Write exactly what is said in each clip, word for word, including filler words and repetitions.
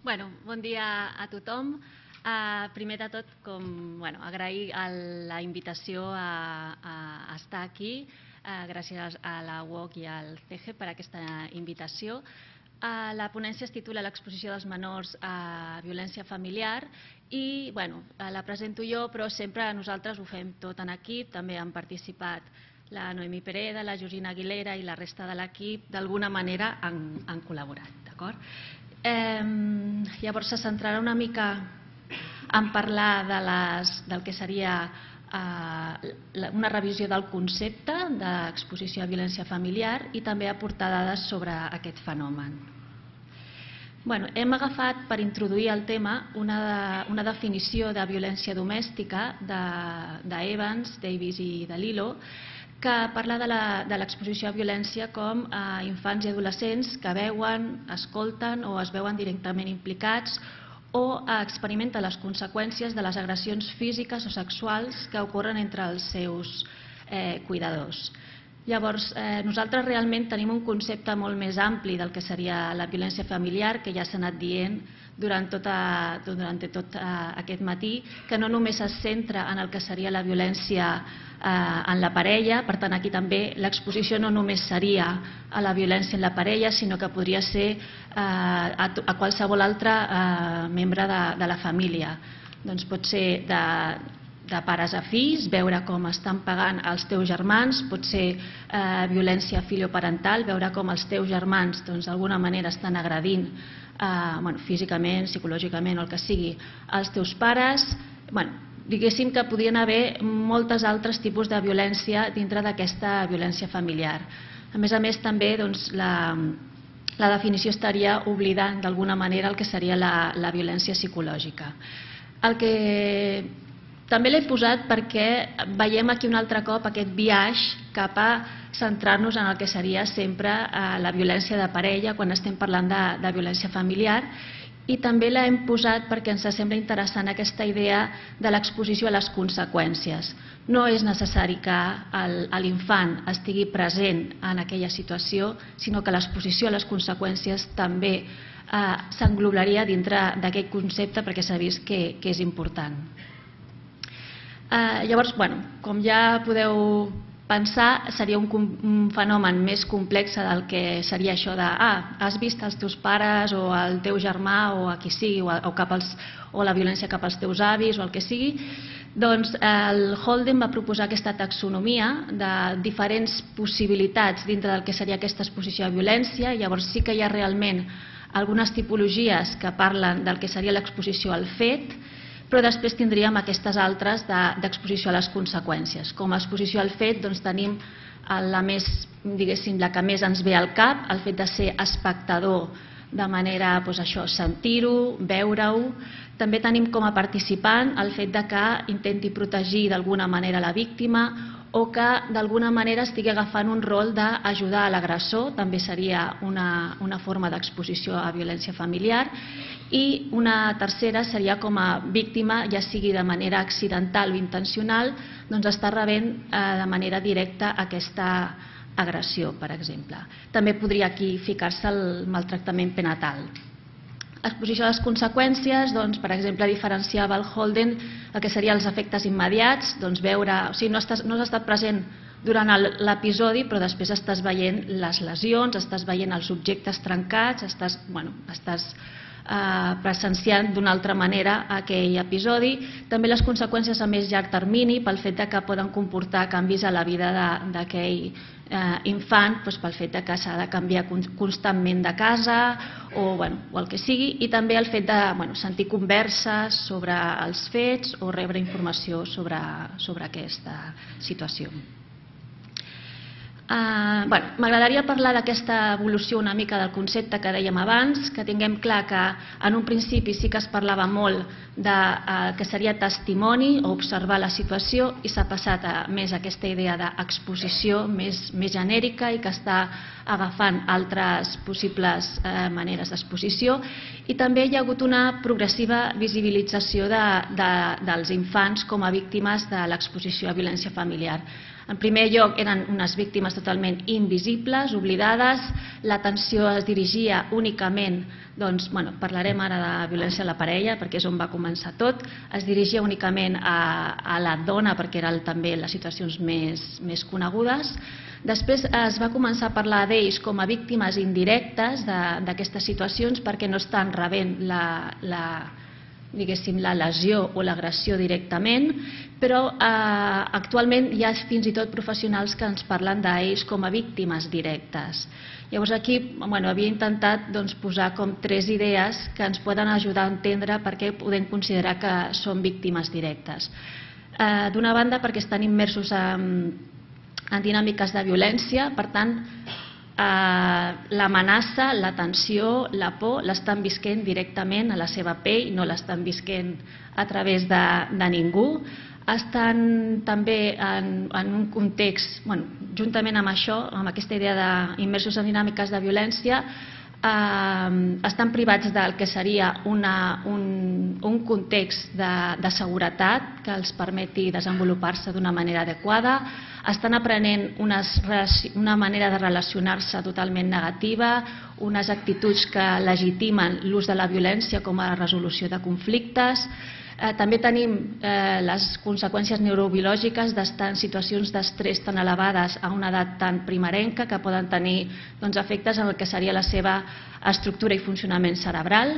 Bueno, bon dia a tothom. Uh, primer de tot, com, bueno, agrair la invitació a, a estar aquí. Uh, gràcies a la U O C i al C G per aquesta invitació. Uh, la ponència es titula L'exposició dels menors a violència familiar i bueno, la presento jo, però sempre nosaltres ho fem tot en equip. També han participat la Noemí Pereda, la Georgina Aguilera i la resta de l'equip. D'alguna manera han, han col·laborat, d'acord? Eh, llavors se centrarà una mica en parlar de les, del que seria eh, una revisió del concepte d'exposició a violència familiar i també aportar dades sobre aquest fenomen. Bueno, hem agafat per introduir el tema una, de, una definició de violència domèstica d'Evans, de, Davis i de Lillo, que parla de l'exposició a violència com a infants i adolescents que veuen, escolten o es veuen directament implicats o experimenten les conseqüències de les agressions físiques o sexuals que ocorren entre els seus eh, cuidadors. Llavors, eh, nosaltres realment tenim un concepte molt més ampli del que seria la violència familiar, que ja s'ha anat dient durant, tota, durant tot eh, aquest matí, que no només es centra en el que seria la violència eh, en la parella. Per tant, aquí també l'exposició no només seria a la violència en la parella, sinó que podria ser eh, a, a qualsevol altre eh, membre de, de la família. Doncs pot ser de, de pares a fills, veure com estan pagant els teus germans, pot ser eh, violència filioparental, veure com els teus germans d'alguna manera estan agredint eh, bueno, físicament, psicològicament o el que sigui, els teus pares. Bueno, diguéssim que podrien haver moltes altres tipus de violència dintre d'aquesta violència familiar. A més a més, també doncs, la, la definició estaria oblidant d'alguna manera el que seria la, la violència psicològica. El que també l'he posat perquè veiem aquí un altre cop aquest biaix cap a centrar-nos en el que seria sempre la violència de parella quan estem parlant de, de violència familiar, i també l'hem posat perquè ens sembla interessant aquesta idea de l'exposició a les conseqüències. No és necessari que l'infant estigui present en aquella situació, sinó que l'exposició a les conseqüències també eh, s'englobaria dintre d'aquest concepte perquè s'ha vist que, que és important. Eh, llavors, bueno, com ja podeu pensar, seria un, un fenomen més complex del que seria això de ah, has vist els teus pares o el teu germà o a qui sigui, o, o, cap als, o la violència cap als teus avis o el que sigui. Doncs el Holden va proposar aquesta taxonomia de diferents possibilitats dintre del que seria aquesta exposició a violència. Llavors sí que hi ha realment algunes tipologies que parlen del que seria l'exposició al fet, però després tindríem aquestes altres d'exposició a les conseqüències. Com a exposició al fet doncs, tenim la, més, diguéssim, la que més ens ve al cap, el fet de ser espectador, de manera doncs, això, sentir-ho, veure-ho. També tenim com a participant el fet de que intenti protegir d'alguna manera la víctima o que d'alguna manera estigui agafant un rol d'ajudar a l'agressor, també seria una, una forma d'exposició a violència familiar. I una tercera seria com a víctima, ja sigui de manera accidental o intencional, doncs està rebent eh, de manera directa aquesta agressió, per exemple. També podria aquí ficar-se el maltractament prenatal. Exposició a les conseqüències, doncs, per exemple, diferenciava el Holden el que serien els efectes immediats, doncs veure, o sigui, no, estàs, no has estat present durant l'episodi, però després estàs veient les lesions, estàs veient els objectes trencats, estàs, bueno, estàs eh, presenciant d'una altra manera aquell episodi. També les conseqüències a més llarg termini, pel fet que poden comportar canvis a la vida d'aquell eh, infant, doncs pel fet que s'ha de canviar constantment de casa o, bueno, o el que sigui, i també el fet de bueno, sentir converses sobre els fets o rebre informació sobre, sobre aquesta situació. Uh, bueno, m'agradaria parlar d'aquesta evolució una mica del concepte que dèiem abans, que tinguem clar que en un principi sí que es parlava molt de uh, que seria testimoni o observar la situació, i s'ha passat a més aquesta idea d'exposició més, més genèrica i que està agafant altres possibles uh, maneres d'exposició, i també hi ha hagut una progressiva visibilització de, de, dels infants com a víctimes de l'exposició a violència familiar. En primer lloc eren unes víctimes totalment invisibles, oblidades. L'atenció es dirigia únicament, doncs, bueno, parlarem ara de violència a la parella perquè és on va començar tot, es dirigia únicament a, a la dona perquè eren també les situacions més, més conegudes. Després es va començar a parlar d'ells com a víctimes indirectes d'aquestes situacions perquè no estan rebent la, la diguéssim, la lesió o l'agressió directament, però eh, actualment hi ha fins i tot professionals que ens parlen d'ells com a víctimes directes. Llavors aquí bueno, havia intentat doncs, posar com tres idees que ens poden ajudar a entendre per què podem considerar que són víctimes directes. Eh, D'una banda perquè estan immersos en, en dinàmiques de violència, per tant, Uh, l'amenaça, la tensió, la por l'estan visquent directament a la seva pell, no l'estan visquent a través de, de ningú. Estan també en, en un context, bueno, juntament amb això, amb aquesta idea d'immersos en dinàmiques de violència, Uh, estan privats del que seria una, un, un context de, de seguretat que els permeti desenvolupar-se d'una manera adequada, estan aprenent unes, una manera de relacionar-se totalment negativa, unes actituds que legitimen l'ús de la violència com a resolució de conflictes. Eh, també tenim eh, les conseqüències neurobiològiques d'estar en situacions d'estrès tan elevades a una edat tan primerenca que poden tenir doncs, efectes en el que seria la seva estructura i funcionament cerebral.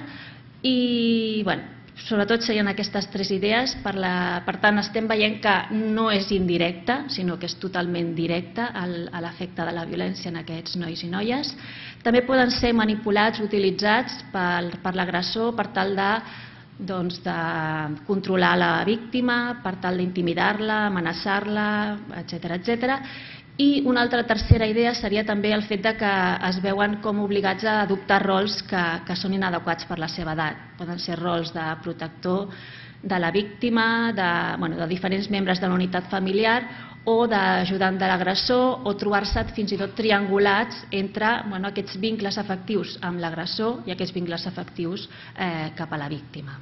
I, bueno, sobretot serien aquestes tres idees. Per, la, per tant, estem veient que no és indirecta, sinó que és totalment directa el, a l'efecte de la violència en aquests nois i noies. També poden ser manipulats, utilitzats per, per l'agressor per tal de doncs, de controlar la víctima, per tal d'intimidar-la, amenaçar-la, etcètera, etcètera. I una altra tercera idea seria també el fet de que es veuen com obligats a adoptar rols que, que són inadequats per la seva edat. Poden ser rols de protector de la víctima, de, bueno, de diferents membres de la unitat familiar o d'ajudant de l'agressor, o trobar-se fins i tot triangulats entre bueno, aquests vincles afectius amb l'agressor i aquests vincles afectius eh, cap a la víctima.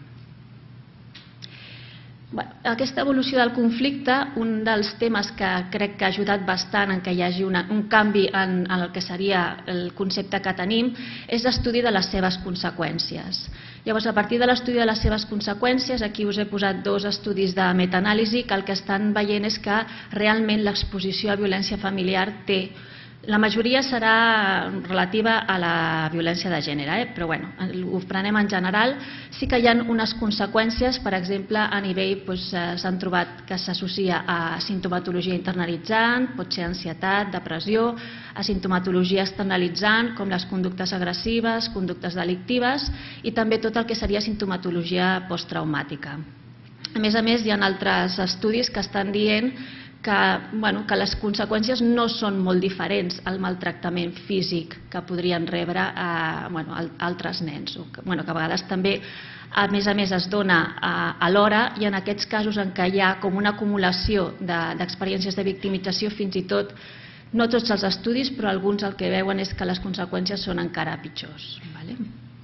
Bueno, aquesta evolució del conflicte, un dels temes que crec que ha ajudat bastant en que hi hagi una, un canvi en, en el que seria el concepte que tenim, és l'estudi de les seves conseqüències. Llavors, a partir de l'estudi de les seves conseqüències, aquí us he posat dos estudis de metaanàlisi que el que estan veient és que realment l'exposició a violència familiar té. La majoria serà relativa a la violència de gènere, eh? Però bueno, ho prenem en general. Sí que hi ha unes conseqüències, per exemple, a nivell doncs, s'han trobat que s'associa a sintomatologia internalitzant, pot ser ansietat, depressió, a sintomatologia externalitzant, com les conductes agressives, conductes delictives, i també tot el que seria sintomatologia posttraumàtica. A més a més, hi ha altres estudis que estan dient que, bueno, que les conseqüències no són molt diferents al maltractament físic que podrien rebre eh, bueno, altres nens, o que, bueno, que a vegades també a més a més es dona eh, alhora, i en aquests casos en què hi ha com una acumulació d'experiències de, de victimització, fins i tot, no tots els estudis, però alguns el que veuen és que les conseqüències són encara pitjors. Vale?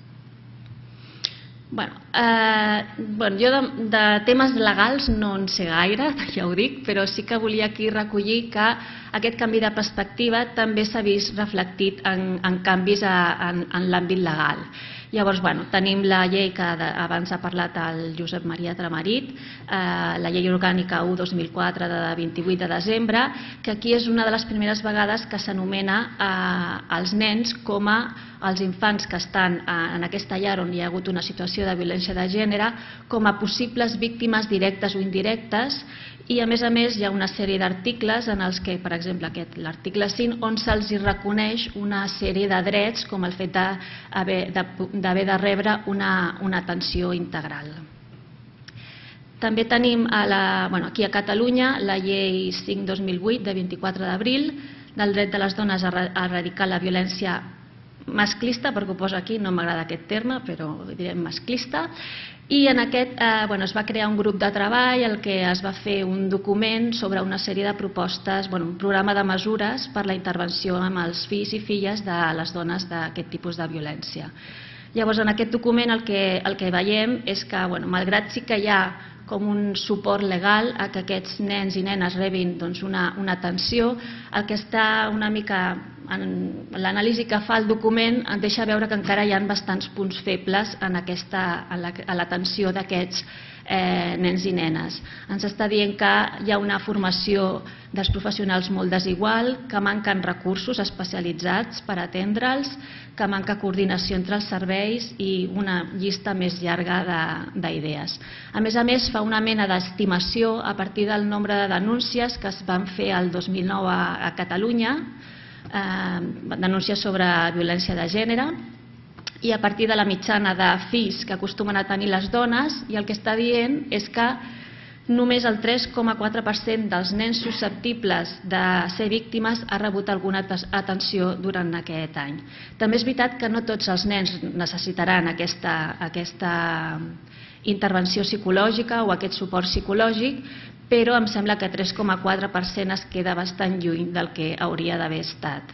Bueno, eh, bueno, jo de, de temes legals no en sé gaire, ja ho dic, però sí que volia aquí recollir que aquest canvi de perspectiva també s'ha vist reflectit en, en canvis a, en, en l'àmbit legal. Llavors, bueno, tenim la llei que abans ha parlat el Josep Maria Tramarit, eh, la llei orgànica u dos mil quatre de vint-i-vuit de desembre, que aquí és una de les primeres vegades que s'anomena eh, els nens com a els infants que estan en aquesta llar on hi ha hagut una situació de violència de gènere com a possibles víctimes directes o indirectes, i a més a més hi ha una sèrie d'articles en els que, per exemple, l'article cinc, on se'ls reconeix una sèrie de drets com el fet d'haver de, de, de rebre una, una atenció integral. També tenim a la, bueno, aquí a Catalunya la llei cinc dos mil vuit de vint-i-quatre d'abril del dret de les dones a erradicar la violència masclista, perquè ho posa aquí, no m'agrada aquest terme, però direm masclista, i en aquest eh, bueno, es va crear un grup de treball en què es va fer un document sobre una sèrie de propostes, bueno, un programa de mesures per la intervenció amb els fills i filles de les dones d'aquest tipus de violència. Llavors, en aquest document el que, el que veiem és que, bueno, malgrat sí que hi ha com un suport legal a que aquests nens i nenes rebin una atenció. El que està una mica... L'anàlisi que fa el document ens deixa veure que encara hi ha bastants punts febles en l'atenció d'aquests nens i nenes. Ens està dient que hi ha una formació dels professionals molt desigual, que manquen recursos especialitzats per atendre'ls, que manca coordinació entre els serveis i una llista més llarga d'idees. A més a més, fa una mena d'estimació a partir del nombre de denúncies que es van fer el dos mil nou a Catalunya, denúncies sobre violència de gènere, i a partir de la mitjana de fills que acostumen a tenir les dones, i el que està dient és que només el tres coma quatre per cent dels nens susceptibles de ser víctimes ha rebut alguna atenció durant aquest any. També és veritat que no tots els nens necessitaran aquesta intervenció psicològica o aquest suport psicològic, però em sembla que tres coma quatre per cent es queda bastant lluny del que hauria d'haver estat.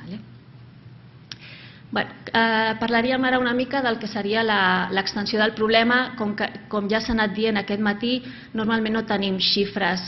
Parlaríem ara una mica del que seria l'extensió del problema. Com ja s'ha anat dient aquest matí, normalment no tenim xifres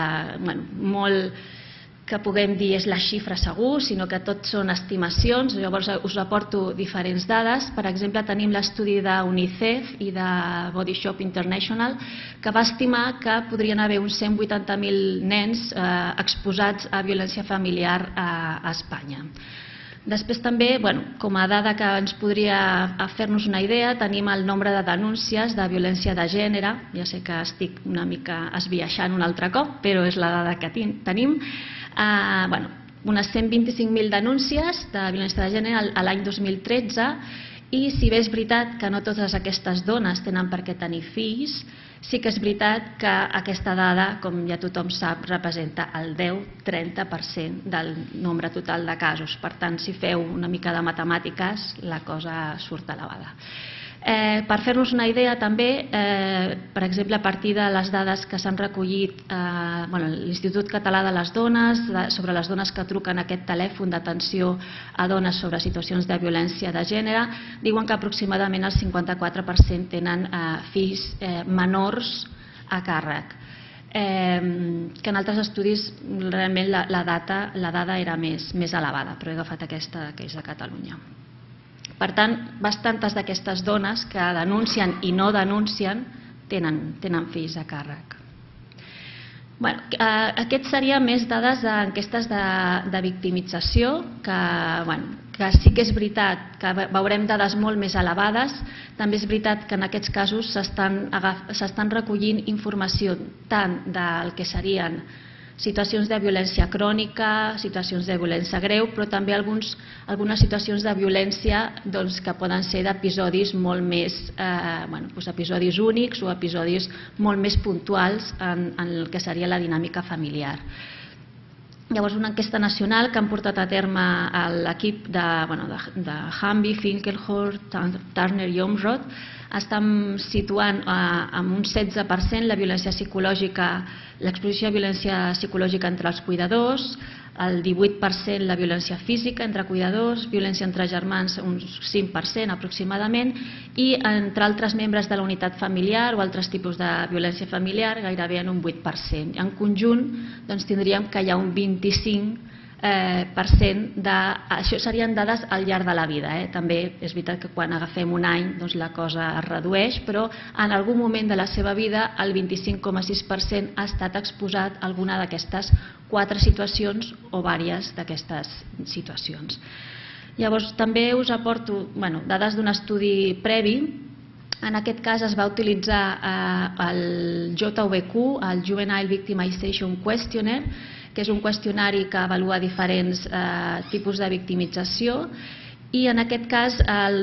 que puguem dir és la xifra segur, sinó que tot són estimacions. Llavors us aporto diferents dades. Per exemple, tenim l'estudi d'UNICEF i de Body Shop International, que va estimar que podrien haver uns cent vuitanta mil nens exposats a violència familiar a Espanya. Després també, com a dada que ens podria fer-nos una idea, tenim el nombre de denúncies de violència de gènere. Ja sé que estic una mica esbiaixant un altre cop, però és la dada que tenim. Unes cent vint-i-cinc mil denúncies de violència de gènere l'any dos mil tretze, i si bé és veritat que no totes aquestes dones tenen per què tenir fills, sí que és veritat que aquesta dada, com ja tothom sap, representa el deu-trenta per cent del nombre total de casos. Per tant, si feu una mica de matemàtiques, la cosa surt elevada. Per fer-nos una idea també, per exemple, a partir de les dades que s'han recollit a l'Institut Català de les Dones, sobre les dones que truquen a aquest telèfon d'atenció a dones sobre situacions de violència de gènere, diuen que aproximadament el cinquanta-quatre per cent tenen fills menors a càrrec. Que en altres estudis realment la dada era més elevada, però he agafat aquesta que és de Catalunya. Per tant, bastantes d'aquestes dones que denuncien i no denuncien tenen fills a càrrec. Aquests serien més dades d'enquestes de victimització, que sí que és veritat que veurem dades molt més elevades. També és veritat que en aquests casos s'estan recollint informació tant del que serien situacions de violència crònica, situacions de violència greu, però també algunes situacions de violència que poden ser d'episodis molt més, episodis únics o episodis molt més puntuals en el que seria la dinàmica familiar. Llavors, una enquesta nacional que han portat a terme l'equip de Hamby, Finkelhorn, Turner i Omrod estan situant en un setze per cent la violència psicològica, l'exposició a violència psicològica entre els cuidadors, el divuit per cent la violència física entre cuidadors, violència entre germans un cinc per cent aproximadament, i entre altres membres de la unitat familiar o altres tipus de violència familiar gairebé en un vuit per cent. En conjunt tindríem que hi ha un vint-i-cinc per cent de... Això serien dades al llarg de la vida. També és veritat que quan agafem un any la cosa es redueix, però en algun moment de la seva vida el vint-i-cinc coma sis per cent ha estat exposat a alguna d'aquestes quatre situacions o diverses d'aquestes situacions. Llavors també us aporto dades d'un estudi previ. En aquest cas es va utilitzar el J V Q, el Juvenile Victimization Questionnaire, que és un qüestionari que avalua diferents tipus de victimització, i en aquest cas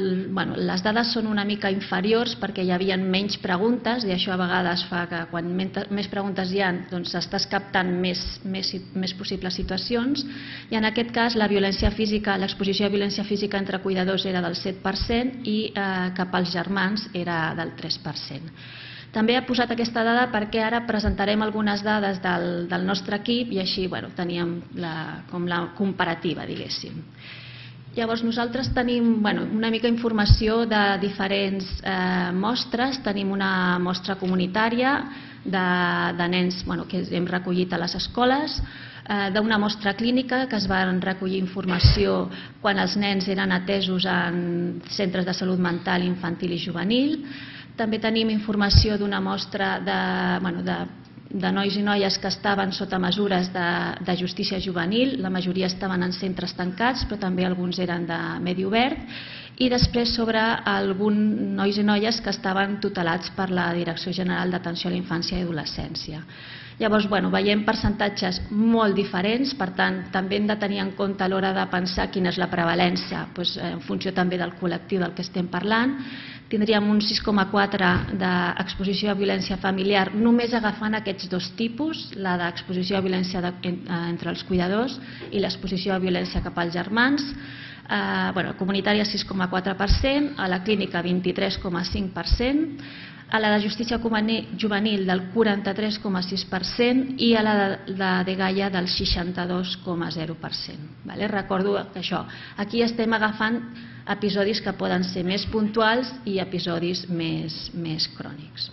les dades són una mica inferiors perquè hi havia menys preguntes, i això a vegades fa que quan més preguntes hi ha s'estàs captant més possibles situacions, i en aquest cas la violència física, l'exposició a violència física entre cuidadors era del set per cent i cap als germans era del tres per cent. També he posat aquesta dada perquè ara presentarem algunes dades del nostre equip i així teníem com la comparativa, diguéssim. Llavors nosaltres tenim una mica informació de diferents mostres. Tenim una mostra comunitària de, de nens bueno, que hem recollit a les escoles, eh, d'una mostra clínica que es van recollir informació quan els nens eren atesos en centres de salut mental infantil i juvenil. També tenim informació d'una mostra de, bueno, de, de nois i noies que estaven sota mesures de, de justícia juvenil. La majoria estaven en centres tancats, però també alguns eren de medi obert. I després sobre alguns nois i noies que estaven tutelats per la Direcció General d'Atenció a la Infància i Adolescència. Llavors, bueno, veiem percentatges molt diferents, per tant, també hem de tenir en compte a l'hora de pensar quina és la prevalència, doncs, en funció també del col·lectiu del que estem parlant. Tindríem un sis coma quatre d'exposició a violència familiar només agafant aquests dos tipus, la d'exposició a violència de, entre els cuidadors i l'exposició a violència cap als germans. Eh, bueno, comunitària sis coma quatre per cent, a la clínica vint-i-tres coma cinc per cent, a la de justícia juvenil del quaranta-tres coma sis per cent i a la de, de dgaia del seixanta-dos coma zero per cent. Vale? Recordo que això, aquí estem agafant episodis que poden ser més puntuals i episodis més, més crònics.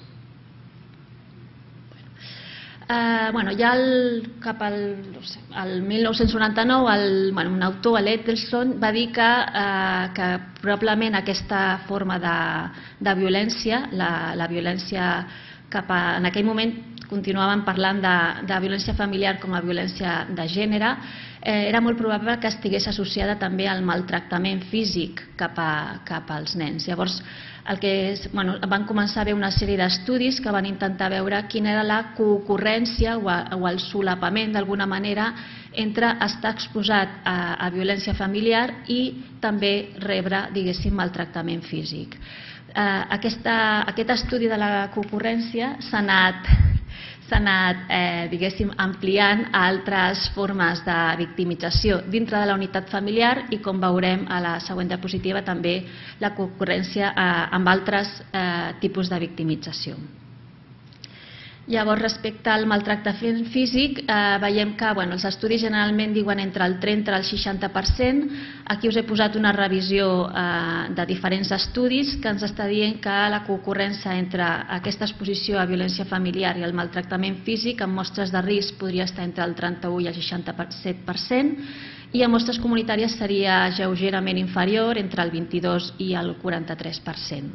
Eh, bueno, ja el, cap al no sé, el mil nou-cents noranta-nou el, bueno, un autor, l'Edelson, va dir que, eh, que probablement aquesta forma de, de violència, la, la violència cap a, en aquell moment continuaven parlant de, de violència familiar com a violència de gènere, eh, era molt probable que estigués associada també al maltractament físic cap, a, cap als nens. Llavors, el que és, bueno, van començar a haver una sèrie d'estudis que van intentar veure quina era la concurrència o, a, o el solapament d'alguna manera entre estar exposat a, a violència familiar i també rebre, diguéssim, maltractament físic. Eh, aquesta, aquest estudi de la concurrència s'ha anat, s'ha anat eh, diguéssim, ampliant a altres formes de victimització dintre de la unitat familiar i, com veurem a la següent diapositiva, també la concurrència eh, amb altres eh, tipus de victimització. Llavors, respecte al maltractament físic, eh, veiem que bueno, els estudis generalment diuen entre el trenta i el seixanta per cent. Aquí us he posat una revisió eh, de diferents estudis que ens està dient que la concurrència entre aquesta exposició a violència familiar i el maltractament físic en mostres de risc podria estar entre el trenta-u i el seixanta-set per cent i en mostres comunitàries seria lleugerament inferior, entre el vint-i-dos i el quaranta-tres per cent.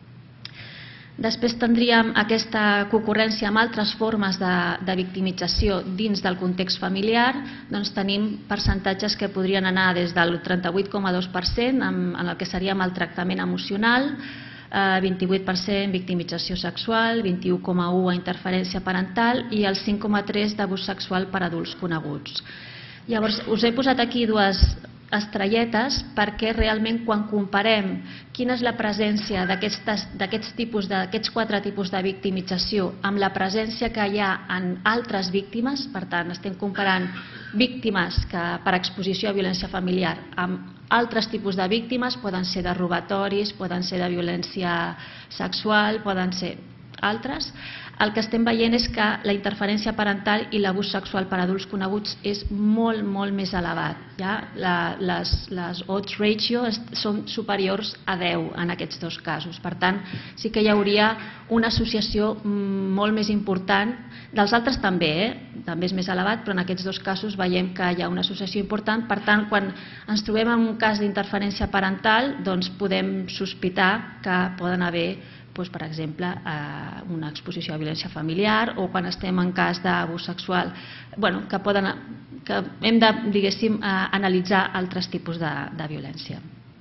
Després tindríem aquesta concurrència amb altres formes de, de victimització dins del context familiar. Doncs tenim percentatges que podrien anar des del trenta-vuit coma dos per cent en, en el que seria maltractament emocional, eh, vint-i-vuit per cent victimització sexual, vint-i-u coma u a interferència parental i el cinc coma tres d'abús sexual per adults coneguts. Llavors, us he posat aquí dues estrelletes perquè realment quan comparem quina és la presència d'aquests tipus, d'aquests quatre tipus de victimització amb la presència que hi ha en altres víctimes, per tant estem comparant víctimes que per exposició a violència familiar amb altres tipus de víctimes, poden ser de robatoris, poden ser de violència sexual, poden ser altres, el que estem veient és que la interferència parental i l'abús sexual per adults coneguts és molt, molt més elevat. Ja? La, les, les odds ratio són superiors a deu en aquests dos casos. Per tant, sí que hi hauria una associació molt més important. Dels altres també, eh? també és més elevat, però en aquests dos casos veiem que hi ha una associació important. Per tant, quan ens trobem en un cas d'interferència parental, doncs podem sospitar que poden haver, doncs, per exemple, eh, una exposició a violència familiar o quan estem en cas d'abús sexual, bueno, que, poden, que hem de, diguéssim, eh, analitzar altres tipus de, de violència.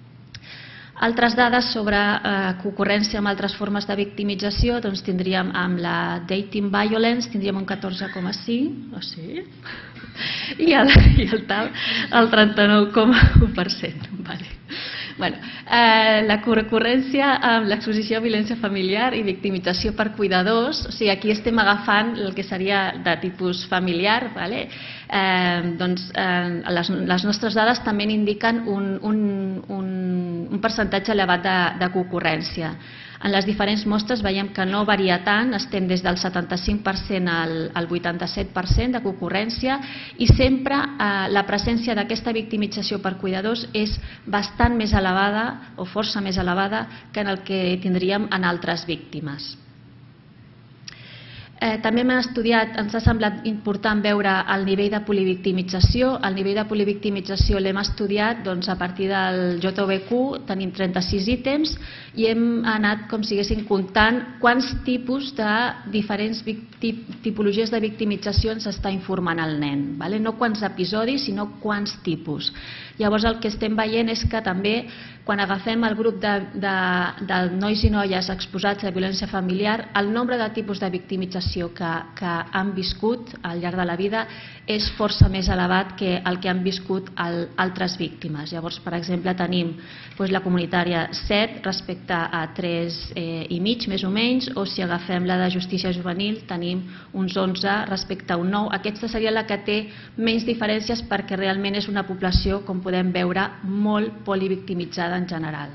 Altres dades sobre eh, concurrència amb altres formes de victimització, doncs tindríem amb la dating violence, tindríem un catorze coma cinc, oh sí? I el, i el tal, el trenta-nou coma u per cent. Vale. Bueno, eh, la concurrència amb l'exposició a violència familiar i victimització per cuidadors, o sigui, aquí estem agafant el que seria de tipus familiar, vale? eh, doncs, eh, les, les nostres dades també indiquen un, un, un, un percentatge elevat de, de concurrència. En les diferents mostres veiem que no varia tant, estem des del setanta-cinc per cent al, al vuitanta-set per cent de concurrència i sempre eh, la presència d'aquesta victimització per cuidadors és bastant més elevada o força més elevada que en el que tindríem en altres víctimes. Eh, també hem estudiat, ens ha semblat important veure el nivell de polivictimització. El nivell de polivictimització l'hem estudiat doncs, a partir del J V Q, tenim trenta-sis ítems i hem anat com si haguéssim comptant quants tipus de diferents tipologies de victimització ens està informant el nen. Vale? No quants episodis, sinó quants tipus. Llavors el que estem veient és que també quan agafem el grup de, de, de nois i noies exposats a violència familiar, el nombre de tipus de victimització que, que han viscut al llarg de la vida és força més elevat que el que han viscut el, altres víctimes. Llavors, per exemple, tenim doncs, la comunitària set respecte a tres eh, i mig, més o menys, o si agafem la de justícia juvenil, tenim uns onze respecte a un nou. Aquesta seria la que té menys diferències perquè realment és una població, com podem veure, molt polivictimitzada en general.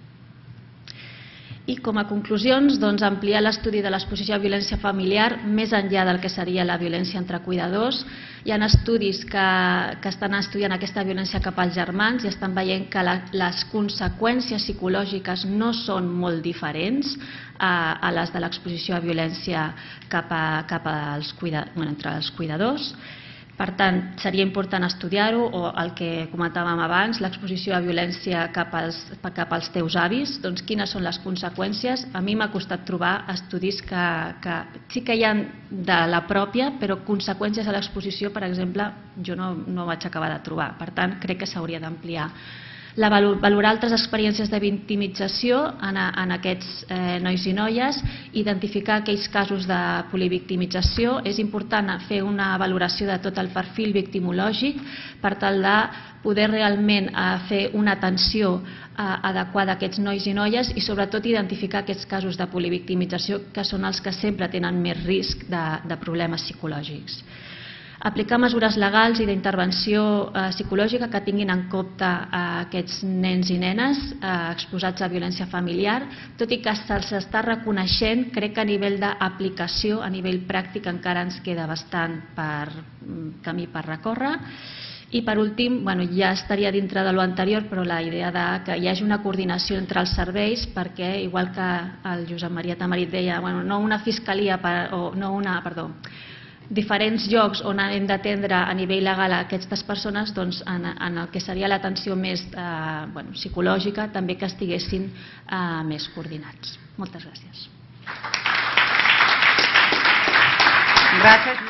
I com a conclusions, doncs, ampliar l'estudi de l'exposició a violència familiar més enllà del que seria la violència entre cuidadors. Hi ha estudis que, que estan estudiant aquesta violència cap als germans i estan veient que la, les conseqüències psicològiques no són molt diferents a, a les de l'exposició a violència cap, a, cap als cuida, bueno, entre els cuidadors. Per tant, seria important estudiar-ho, o el que comentàvem abans, l'exposició a violència cap als, cap als teus avis, doncs quines són les conseqüències. A mi m'ha costat trobar estudis que, que sí que hi ha de la pròpia, però conseqüències a l'exposició, per exemple, jo no, no vaig acabar de trobar. Per tant, crec que s'hauria d'ampliar. La valorar altres experiències de victimització en, en aquests eh, nois i noies, identificar aquells casos de polivictimització. És important fer una valoració de tot el perfil victimològic per tal de poder realment eh, fer una atenció eh, adequada a aquests nois i noies i sobretot identificar aquests casos de polivictimització que són els que sempre tenen més risc de, de problemes psicològics. Aplicar mesures legals i d'intervenció eh, psicològica que tinguin en compte eh, aquests nens i nenes eh, exposats a violència familiar, tot i que se'ls està reconeixent, crec que a nivell d'aplicació, a nivell pràctic encara ens queda bastant per, camí per recórrer. I per últim, bueno, ja estaria dintre de l'anterior, però la idea de que hi hagi una coordinació entre els serveis perquè, igual que el Josep Maria Tamarit deia, bueno, no una fiscalia, per, o no una, perdó, diferents llocs on hem d'atendre a nivell legal a aquestes persones, doncs en, en el que seria l'atenció més eh, bueno, psicològica, també que estiguessin eh, més coordinats. Moltes gràcies. Gràcies.